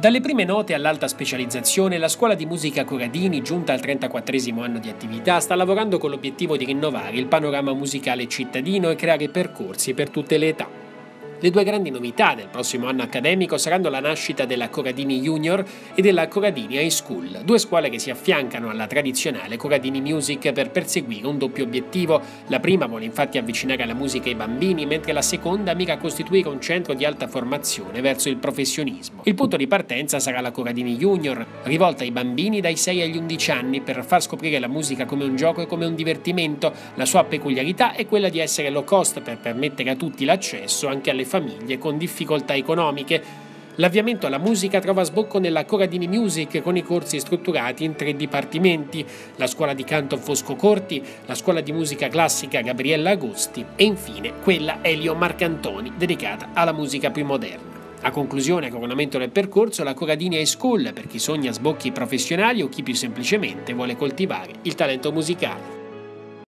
Dalle prime note all'alta specializzazione, la scuola di musica Corradini, giunta al 34° anno di attività, sta lavorando con l'obiettivo di rinnovare il panorama musicale cittadino e creare percorsi per tutte le età. Le due grandi novità del prossimo anno accademico saranno la nascita della Corradini Junior e della Corradini High School, due scuole che si affiancano alla tradizionale Corradini Music per perseguire un doppio obiettivo. La prima vuole infatti avvicinare la musica ai bambini, mentre la seconda mira a costituire un centro di alta formazione verso il professionismo. Il punto di partenza sarà la Corradini Junior, rivolta ai bambini dai 6 agli 11 anni per far scoprire la musica come un gioco e come un divertimento. La sua peculiarità è quella di essere low cost per permettere a tutti l'accesso, anche alle famiglie con difficoltà economiche. L'avviamento alla musica trova sbocco nella Corradini Music con i corsi strutturati in 3 dipartimenti: la scuola di canto Fosco Corti, la scuola di musica classica Gabriella Agosti e infine quella Elio Marcantoni, dedicata alla musica più moderna. A conclusione e coronamento del percorso, la Corradini High School per chi sogna sbocchi professionali o chi più semplicemente vuole coltivare il talento musicale.